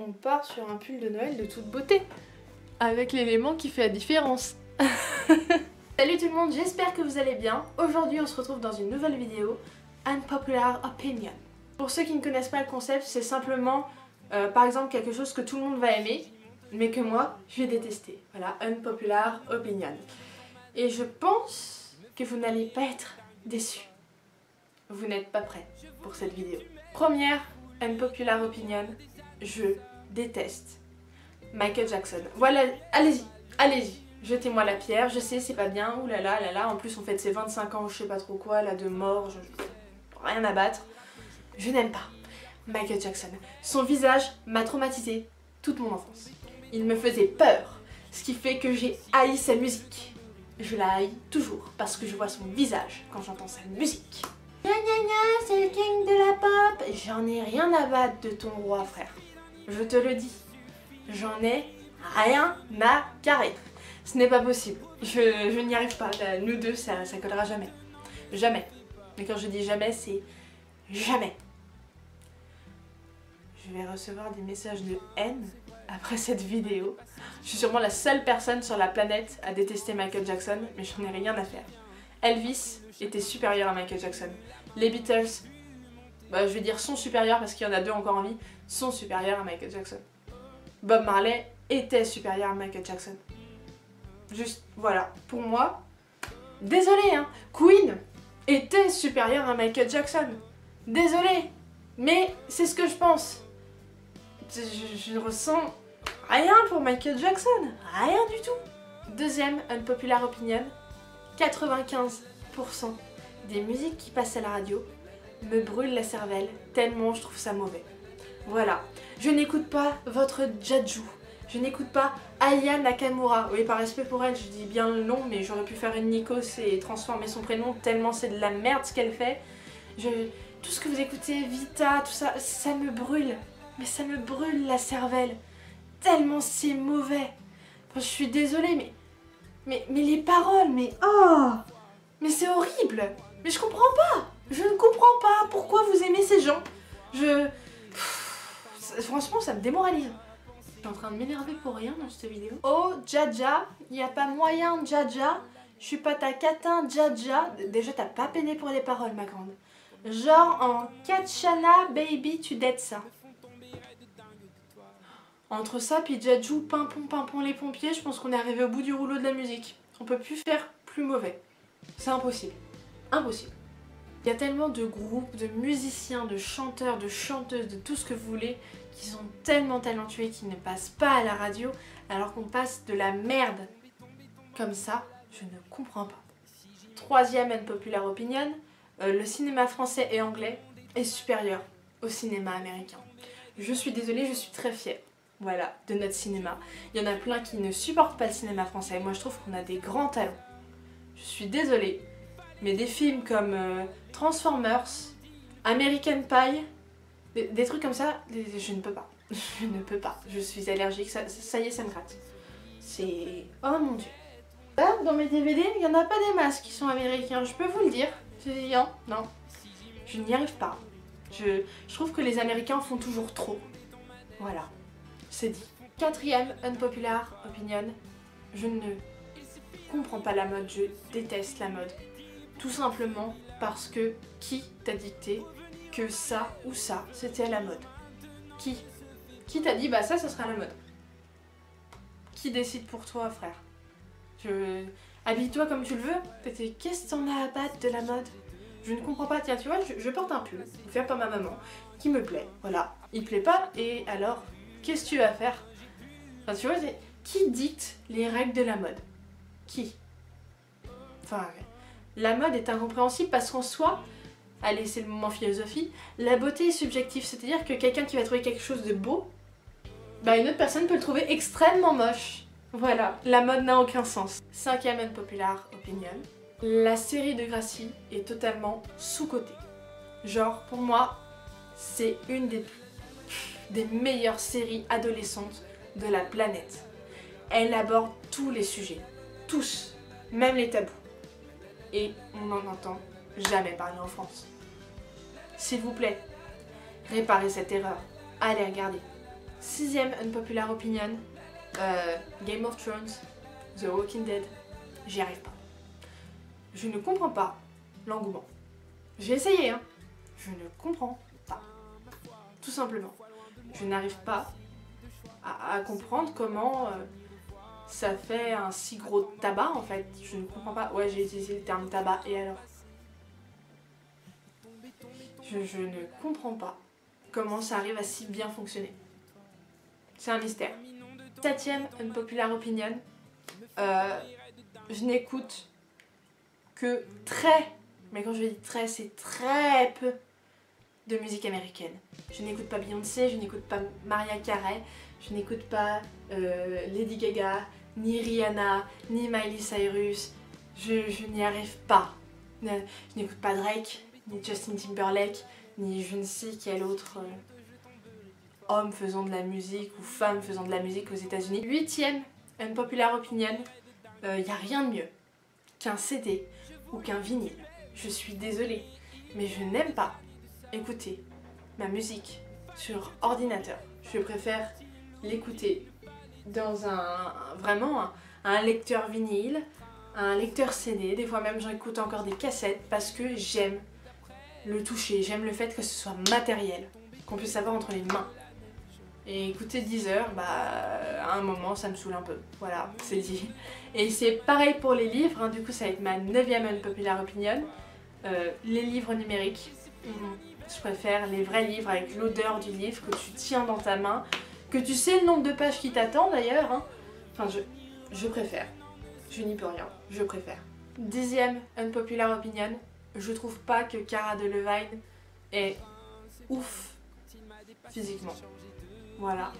on part sur un pull de Noël de toute beauté. Avec l'élément qui fait la différence. Salut tout le monde, j'espère que vous allez bien. Aujourd'hui on se retrouve dans une nouvelle vidéo, Unpopular Opinion. Pour ceux qui ne connaissent pas le concept, c'est simplement par exemple quelque chose que tout le monde va aimer, mais que moi je vais détester. Voilà, Unpopular Opinion. Et je pense que vous n'allez pas être déçus. Vous n'êtes pas prêts pour cette vidéo. Première Unpopular Opinion, je déteste Michael Jackson. Voilà, allez-y, allez-y, jetez-moi la pierre, je sais c'est pas bien, oulala, là, en plus on fête ses 25 ans, je sais pas trop quoi, là de mort, rien à battre. Je n'aime pas Michael Jackson. Son visage m'a traumatisé toute mon enfance. Il me faisait peur, ce qui fait que j'ai haï sa musique. Je la haïs toujours parce que je vois son visage quand j'entends sa musique. Gna gna gna, c'est le king de la pop. J'en ai rien à battre de ton roi, frère. Je te le dis. J'en ai rien à carrer. Ce n'est pas possible. Je n'y arrive pas. Nous deux, ça collera jamais. Jamais. Mais quand je dis jamais, c'est jamais. Je vais recevoir des messages de haine après cette vidéo. Je suis sûrement la seule personne sur la planète à détester Michael Jackson, mais j'en ai rien à faire. Elvis était supérieur à Michael Jackson. Les Beatles, je vais dire sont supérieurs parce qu'il y en a deux encore en vie, sont supérieurs à Michael Jackson. Bob Marley était supérieur à Michael Jackson. Juste, voilà, pour moi, désolé hein, Queen était supérieur à Michael Jackson. Désolé, mais c'est ce que je pense. Je ressens rien pour Michael Jackson, rien du tout. Deuxième unpopular opinion, 95% des musiques qui passent à la radio me brûlent la cervelle tellement je trouve ça mauvais. Voilà, je n'écoute pas votre Jaju, je n'écoute pas Aya Nakamura. Oui, par respect pour elle, je dis bien le nom, mais j'aurais pu faire une Nikos et transformer son prénom tellement c'est de la merde ce qu'elle fait. Tout ce que vous écoutez, Vita, tout ça, ça me brûle. Mais ça me brûle la cervelle. Tellement c'est mauvais. Enfin, je suis désolée, mais les paroles, mais oh, mais c'est horrible. Mais je comprends pas. Je ne comprends pas pourquoi vous aimez ces gens. Franchement, ça me démoralise. Je suis en train de m'énerver pour rien dans cette vidéo. Oh, Jaja, il n'y a pas moyen, Jaja. Je suis pas ta catin, Jaja. Déjà, t'as pas peiné pour les paroles, ma grande. Genre en Katchana, baby, tu dettes ça. Entre ça puis Jaju, pimpon les pompiers, je pense qu'on est arrivé au bout du rouleau de la musique. On peut plus faire plus mauvais. C'est impossible. Impossible. Il y a tellement de groupes, de musiciens, de chanteurs, de chanteuses, de tout ce que vous voulez, qui sont tellement talentueux qui ne passent pas à la radio, alors qu'on passe de la merde comme ça, je ne comprends pas. Troisième unpopular opinion, le cinéma français et anglais est supérieur au cinéma américain. Je suis désolée, je suis très fière. Voilà, de notre cinéma. Il y en a plein qui ne supportent pas le cinéma français. Moi, je trouve qu'on a des grands talents. Je suis désolée, mais des films comme Transformers, American Pie, des trucs comme ça, je ne peux pas. Je ne peux pas. Je suis allergique, ça y est, ça me gratte. C'est... Oh mon dieu. Là, dans mes DVD, il n'y en a pas des masses qui sont américains, je peux vous le dire. Non, je n'y arrive pas. Je trouve que les Américains font toujours trop. Voilà. C'est dit. Quatrième unpopular opinion, je ne comprends pas la mode, je déteste la mode. Tout simplement parce que qui t'a dicté que ça ou ça c'était à la mode? Qui t'a dit bah ça sera la mode? Qui décide pour toi, frère? Habille-toi comme tu le veux. Qu'est-ce que t'en as à battre de la mode? Je ne comprends pas. Tiens, tu vois, je porte un pull fait par ma maman qui me plaît. Voilà, il plaît pas et alors qu'est-ce que tu vas faire? Enfin, tu vois, qui dicte les règles de la mode? Qui? Enfin, la mode est incompréhensible parce qu'en soi, allez, c'est le moment philosophie, la beauté est subjective, c'est-à-dire que quelqu'un qui va trouver quelque chose de beau, bah une autre personne peut le trouver extrêmement moche. Voilà, la mode n'a aucun sens. Cinquième unpopular opinion, la série de Gracie est totalement sous-cotée. Genre, pour moi, c'est une des meilleures séries adolescentes de la planète. Elle aborde tous les sujets, tous, même les tabous. Et on n'en entend jamais parler en France. S'il vous plaît, réparez cette erreur. Allez regarder. Sixième unpopular opinion, Game of Thrones, The Walking Dead, j'y arrive pas. Je ne comprends pas l'engouement. J'ai essayé, hein. Je ne comprends pas. Tout simplement. Je n'arrive pas à comprendre comment ça fait un si gros tabac en fait. Je ne comprends pas. Ouais, j'ai utilisé le terme tabac et alors je ne comprends pas comment ça arrive à si bien fonctionner. C'est un mystère. Septième unpopular opinion, je n'écoute que mais quand je dis très, c'est très peu de musique américaine. Je n'écoute pas Beyoncé, je n'écoute pas Mariah Carey, je n'écoute pas Lady Gaga, ni Rihanna, ni Miley Cyrus. Je n'y arrive pas. Je n'écoute pas Drake, ni Justin Timberlake, ni je ne sais quel autre homme faisant de la musique ou femme faisant de la musique aux États-Unis. Huitième unpopular opinion, y a rien de mieux qu'un CD ou qu'un vinyle. Je suis désolée, mais je n'aime pas écouter ma musique sur ordinateur. Je préfère l'écouter dans vraiment un lecteur vinyle, un lecteur CD. Des fois même j'écoute encore des cassettes parce que j'aime le toucher, j'aime le fait que ce soit matériel, qu'on puisse avoir entre les mains. Et écouter 10 heures, à un moment ça me saoule un peu, voilà, c'est dit. Et c'est pareil pour les livres, hein. Du coup ça va être ma 9e unpopular opinion. Les livres numériques, je préfère les vrais livres avec l'odeur du livre que tu tiens dans ta main, que tu sais le nombre de pages qui t'attend d'ailleurs, hein. Enfin je préfère, je n'y peux rien, je préfère. 10e unpopular opinion, je trouve pas que Cara Delevingne est ouf physiquement. Voilà.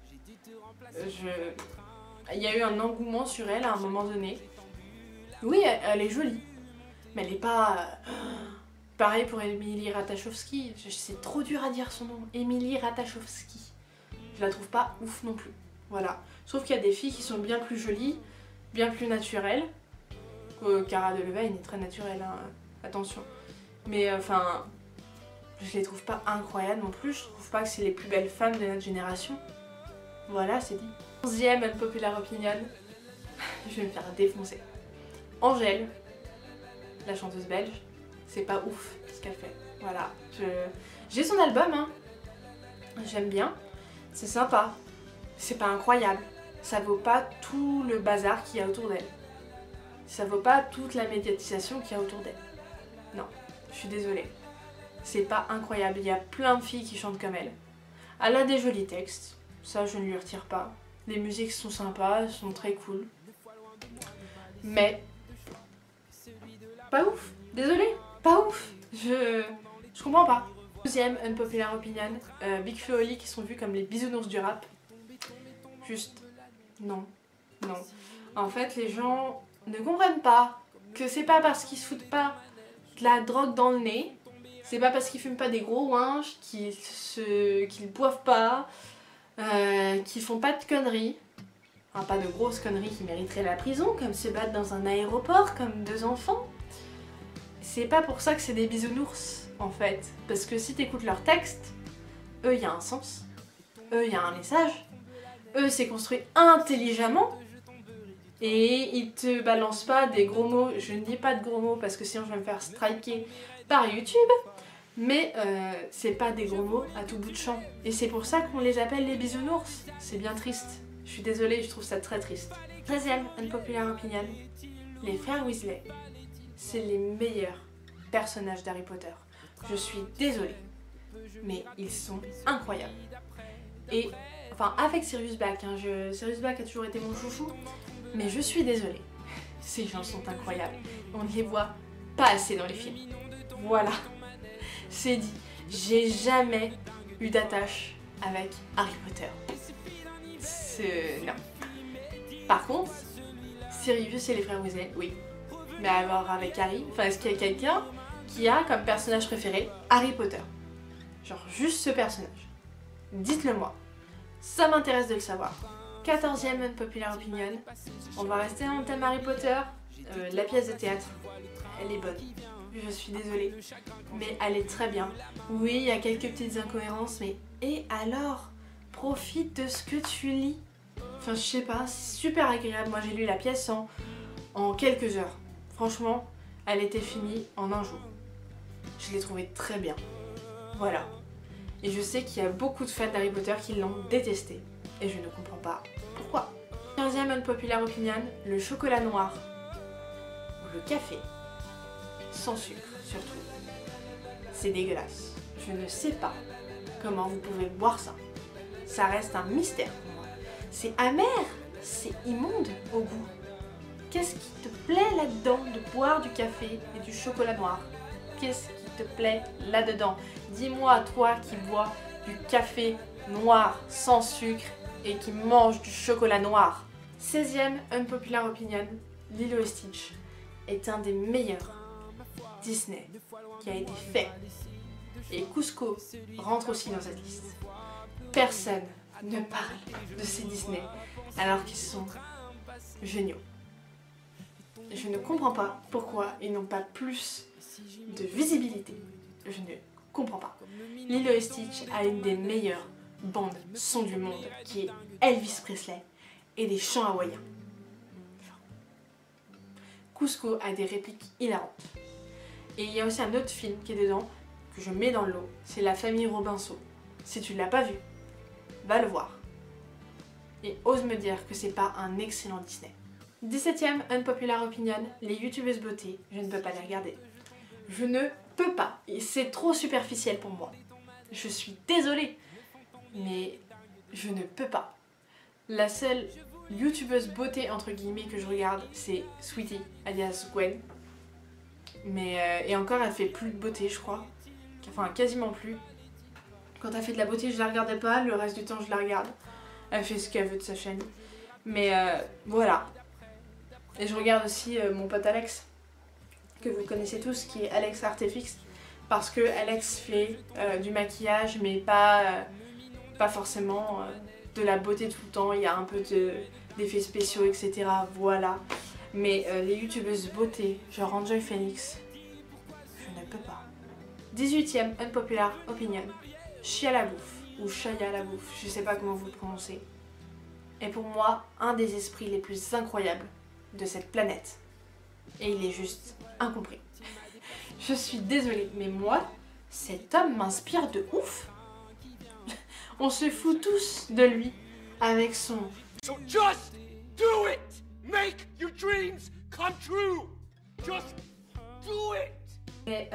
Il y a eu un engouement sur elle à un moment donné. Oui, elle est jolie. Mais elle est pas... Pareil pour Emily Ratajkowski. C'est trop dur à dire son nom. Emily Ratajkowski. Je la trouve pas ouf non plus. Voilà. Je trouve qu'il y a des filles qui sont bien plus jolies, bien plus naturelles. Cara Delevingne est très naturelle, hein. Attention. Mais enfin... je les trouve pas incroyables non plus. Je trouve pas que c'est les plus belles femmes de notre génération. Voilà, c'est dit. 11e unpopular opinion. Je vais me faire défoncer. Angèle, la chanteuse belge, c'est pas ouf ce qu'elle fait. Voilà. J'ai son album, hein. J'aime bien. C'est sympa. C'est pas incroyable. Ça vaut pas tout le bazar qu'il y a autour d'elle. Ça vaut pas toute la médiatisation qu'il y a autour d'elle. Non, je suis désolée. C'est pas incroyable. Il y a plein de filles qui chantent comme elle. Elle a des jolis textes. Ça, je ne lui retire pas. Les musiques sont sympas, elles sont très cool. Mais... pas ouf. Désolée, pas ouf. Je comprends pas. 12e unpopular opinion. Big Flo et Oli qui sont vus comme les bisounours du rap. Juste... non. Non. En fait, les gens ne comprennent pas que c'est pas parce qu'ils se foutent pas de la drogue dans le nez, c'est pas parce qu'ils fument pas des gros ouinges, qu'ils boivent pas, qu'ils font pas de conneries, enfin pas de grosses conneries qui mériteraient la prison, comme se battre dans un aéroport comme 2 enfants. C'est pas pour ça que c'est des bisounours en fait, parce que si t'écoutes leurs textes, eux y a un sens, eux y a un message, eux c'est construit intelligemment. Et ils te balancent pas des gros mots, je ne dis pas de gros mots parce que sinon je vais me faire striker par YouTube, mais c'est pas des gros mots à tout bout de champ. Et c'est pour ça qu'on les appelle les bisounours, c'est bien triste. Je suis désolée, je trouve ça très triste. 13e unpopular opinion, les frères Weasley, c'est les meilleurs personnages d'Harry Potter. Je suis désolée, mais ils sont incroyables. Et, enfin avec Sirius Black, hein, Sirius Black a toujours été mon chouchou, mais je suis désolée, ces gens sont incroyables. On ne les voit pas assez dans les films. Voilà, c'est dit. J'ai jamais eu d'attache avec Harry Potter. Non. Par contre, Sirius et les frères Weasley, oui. Mais alors avec Harry, enfin est-ce qu'il y a quelqu'un qui a comme personnage préféré Harry Potter? Genre juste ce personnage. Dites-le moi. Ça m'intéresse de le savoir. 14e unpopular opinion. On va rester dans le thème Harry Potter. La pièce de théâtre, elle est bonne. Je suis désolée, mais elle est très bien. Oui, il y a quelques petites incohérences, mais et alors? profite de ce que tu lis. Enfin, je sais pas, c'est super agréable. Moi, j'ai lu la pièce en quelques heures. Franchement, elle était finie en un jour. Je l'ai trouvée très bien. Voilà. Et je sais qu'il y a beaucoup de fans d'Harry Potter qui l'ont détesté. Et je ne comprends pas pourquoi. 15e unpopular opinion, le chocolat noir. Ou le café. Sans sucre, surtout. C'est dégueulasse. Je ne sais pas comment vous pouvez boire ça. Ça reste un mystère pour moi. C'est amer, c'est immonde au goût. Qu'est-ce qui te plaît là-dedans de boire du café et du chocolat noir? Qu'est-ce qui te plaît là-dedans? Dis-moi, toi qui bois du café noir sans sucre et qui mange du chocolat noir. 16e unpopular opinion, Lilo et Stitch est un des meilleurs Disney qui a été fait. Et Cusco rentre aussi dans cette liste. Personne ne parle de ces Disney alors qu'ils sont géniaux. Je ne comprends pas pourquoi ils n'ont pas plus de visibilité. Je ne comprends pas. Lilo et Stitch a une des meilleures bandes son du monde qui est Elvis Presley et des chants hawaïens. Cusco a des répliques hilarantes. Et il y a aussi un autre film qui est dedans que je mets dans le lot, c'est La famille Robinson. Si tu ne l'as pas vu, va le voir. Et ose me dire que c'est pas un excellent Disney. 17e unpopular opinion, les youtubeuses beauté, je ne peux pas les regarder. Je ne peux pas, et c'est trop superficiel pour moi. Je suis désolée, mais je ne peux pas. La seule youtubeuse beauté entre guillemets que je regarde, c'est Sweetie, alias Gwen. Mais et encore, elle fait plus de beauté, je crois. Enfin, quasiment plus. Quand elle fait de la beauté, je la regardais pas, le reste du temps, je la regarde. Elle fait ce qu'elle veut de sa chaîne. Mais voilà. Et je regarde aussi mon pote Alex, que vous connaissez tous, qui est Alex Artefix. Parce que Alex fait du maquillage, mais pas forcément de la beauté tout le temps. Il y a un peu d'effets spéciaux, etc. Voilà. Mais les youtubeuses beauté, genre Enjoy Phoenix, je ne peux pas. 18e unpopular opinion, Shia LaBeouf, ou Shia LaBeouf, je sais pas comment vous le prononcez, est pour moi un des esprits les plus incroyables de cette planète. Et il est juste incompris. Je suis désolée, mais moi, cet homme m'inspire de ouf. On se fout tous de lui avec son... So just do it! Make your dreams come true! Just do it! Et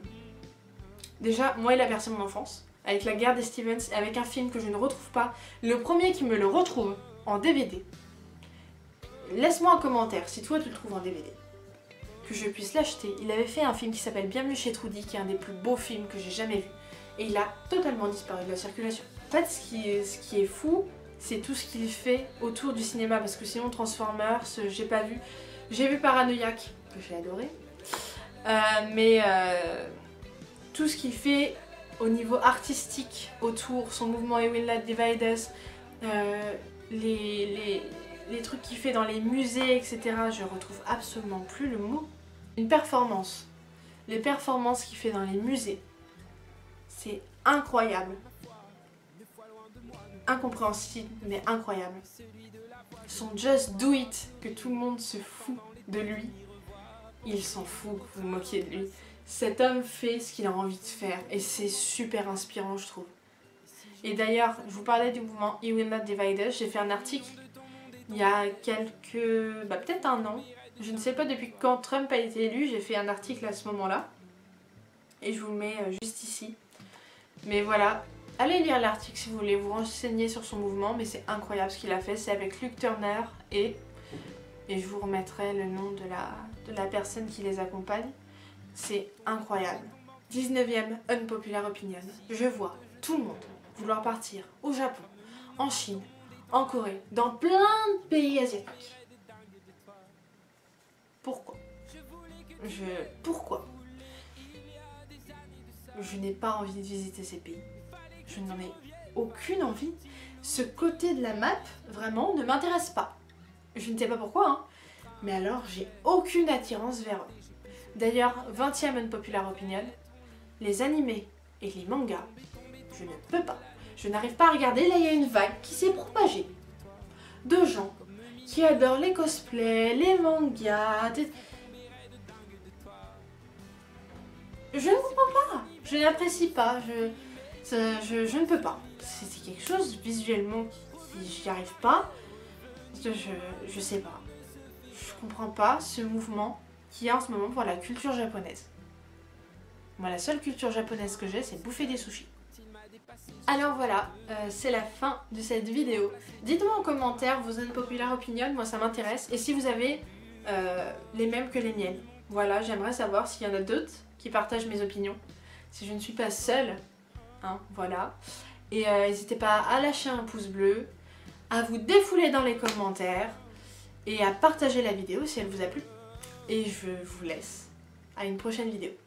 déjà, moi il a bercé mon enfance, avec La Guerre des Stevens, et avec un film que je ne retrouve pas. Le premier qui me le retrouve en DVD. Laisse-moi un commentaire si toi tu le trouves en DVD. Que je puisse l'acheter. Il avait fait un film qui s'appelle Bienvenue chez Trudy, qui est un des plus beaux films que j'ai jamais vu. Et il a totalement disparu de la circulation. En fait, ce qui est fou, c'est tout ce qu'il fait autour du cinéma. Parce que sinon, Transformers, j'ai pas vu. J'ai vu Paranoïaque, que j'ai adoré. Tout ce qu'il fait au niveau artistique autour, son mouvement You Will Not Divide Us, les trucs qu'il fait dans les musées, etc. Je retrouve absolument plus le mot. Une performance. Les performances qu'il fait dans les musées, c'est incroyable. Incompréhensible, mais incroyable. Son Just Do It, que tout le monde se fout de lui. Il s'en fout que vous vous moquiez de lui. Cet homme fait ce qu'il a envie de faire et c'est super inspirant, je trouve. Et d'ailleurs, je vous parlais du mouvement You Will Not Divide Us. J'ai fait un article il y a peut-être un an. Je ne sais pas depuis quand Trump a été élu. J'ai fait un article à ce moment-là. Et je vous le mets juste ici. Mais voilà, allez lire l'article si vous voulez vous renseigner sur son mouvement. Mais c'est incroyable ce qu'il a fait. C'est avec Luke Turner et je vous remettrai le nom de la personne qui les accompagne. C'est incroyable. 19e unpopular opinion. Je vois tout le monde vouloir partir au Japon, en Chine, en Corée, dans plein de pays asiatiques. Pourquoi? Pourquoi? Je n'ai pas envie de visiter ces pays. Je n'en ai aucune envie. Ce côté de la map, vraiment, ne m'intéresse pas. Je ne sais pas pourquoi, hein. Mais alors, j'ai aucune attirance vers eux. D'ailleurs, 20e unpopular opinion, les animés et les mangas, je ne peux pas. Je n'arrive pas à regarder. Là, il y a une vague qui s'est propagée de gens qui adorent les cosplays, les mangas. Je ne comprends pas. Je n'apprécie pas. Je ne peux pas. C'est quelque chose visuellement qui j'y arrive pas. Je sais pas. Je comprends pas ce mouvement qu'il y a en ce moment pour la culture japonaise. Moi, la seule culture japonaise que j'ai, c'est bouffer des sushis. Alors voilà, c'est la fin de cette vidéo. Dites-moi en commentaire vos unpopular opinions, moi ça m'intéresse. Et si vous avez les mêmes que les miennes. Voilà, j'aimerais savoir s'il y en a d'autres qui partagent mes opinions. Si je ne suis pas seule, hein, voilà. Et n'hésitez pas à lâcher un pouce bleu, à vous défouler dans les commentaires et à partager la vidéo si elle vous a plu. Et je vous laisse à une prochaine vidéo.